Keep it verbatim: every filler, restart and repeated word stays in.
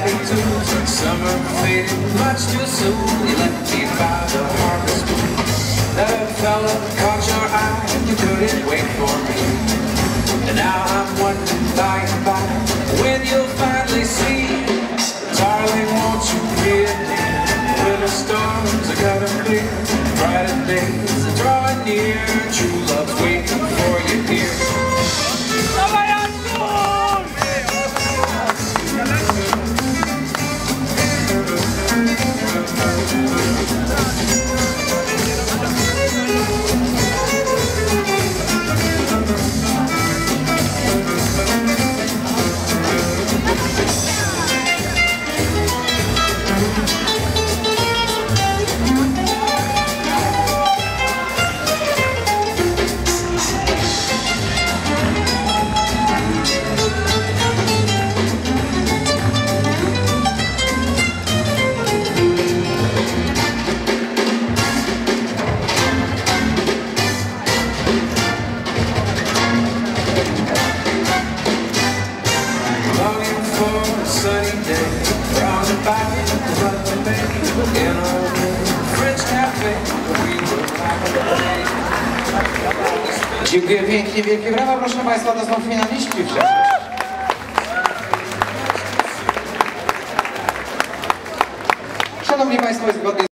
happy too. Summer faded much too soon. You left me by the harvest moon. That fella caught your eye and you couldn't wait for me. And now I'm wondering by and by when you'll finally see. Darling, won't you give me winter storms are gonna clear. Brighter days are drawing near. True love's waiting for you here. Sunny day, round about the bay, in a French cafe, we were back. Dziękuję pięknie, wielkie brawa, proszę Państwa, to są finaliści przecież. Szanowni Państwo, zgodnie